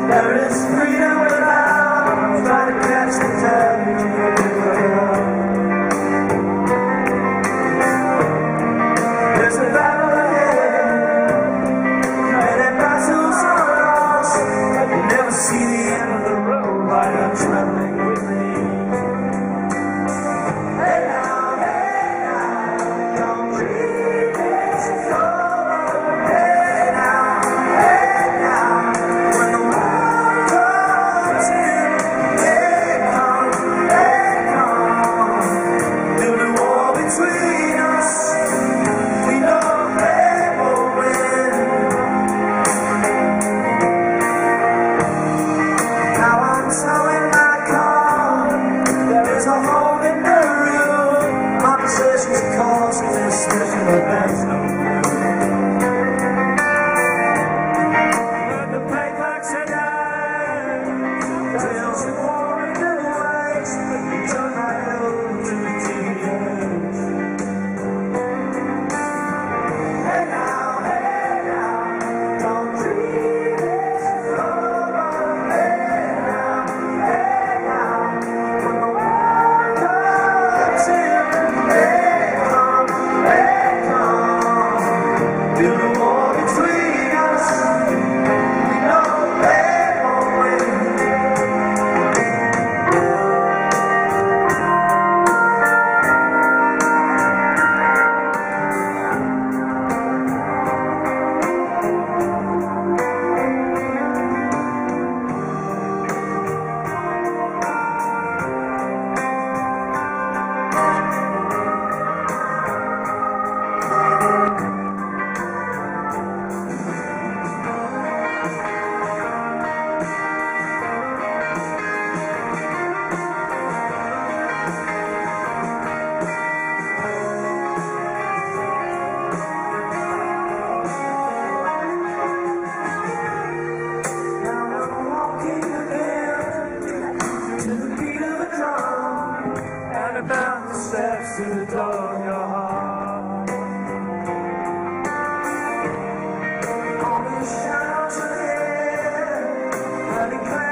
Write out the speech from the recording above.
There is freedom without trying to catch the tide. There's a battle ahead, and it battles on us. You never see the end of the road while you're traveling with me. Hey now, don't dream it's over. Hey now, when the world comes in, they come, through the war between us. We know they will win. Now I'm towing my car. There is a hole in the roof. My possessions cost this special event. But the paybacks are down. Tales of war and good ways. Turn right over to the TVs. Hey now, don't dream it's over. Hey now, when the world comes in, they come, through the war between us. We know they won't win. Now I'm walking again to the beat of a drum, and about the steps to the door of your heart. All the shadows ahead, running